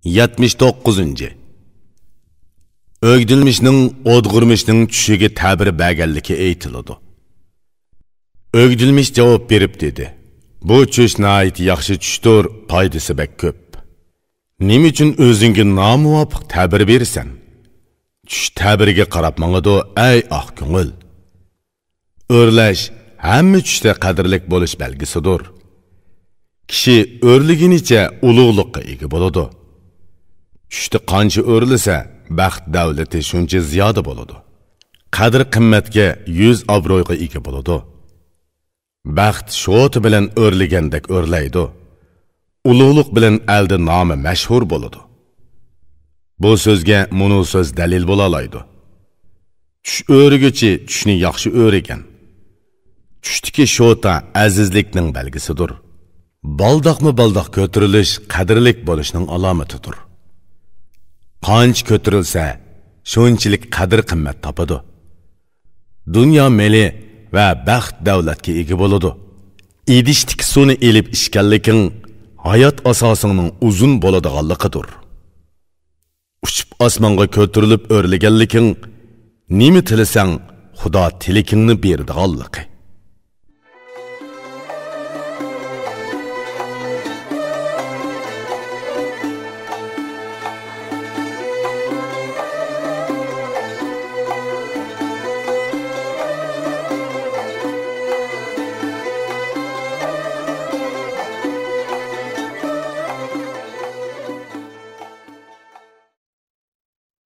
79. Ögdülmüşnün odgurmuşnun çüşüge tabir bəgəlliki eytilidi. Ögdülmüş cavab berip dedi. Bu çüş nait yaxşı çüşdür, paydası bək köp. Nim üçün özünge namuvapıq tabir bersen? Çüş tabirge qarab mağıdı, ey ah köngül. Örləş, həmmi çüşdə qadirlik boluş belgisidir. Kişi örliginiçe uluğluqqa egi boludu. Çüşdə qancha örlise, baxt davleti şuncha ziyoda boludu. Qadr qimmatga 100 obro'yga ega boludu. Baxt şo'ti bilan örligandek örlaydi. Uluğluq bilan aldi nomi mashhur boludu. Bu so'zga munu so'z dalil bo'lalaydi. Tush o'riguchi tushni yaxshi o'rigan. Tushdiki shota azizlikning belgisidir. Baldaqmi baldaq ko'tirilish qadrlik bo'lishning alomatidir. Qancha ko'tirilsa, shunchalik qadr qimmat topadi. Dunyo meli va baxt davlatga ega bo'ladi. Idishtik suvni elib ishkanliking hayot asosining uzun bo'ladiganligidir. Uchib osmonga ko'tarilib o'rlaganliking nima tilasang, Xudo tilikingni beradiganligi.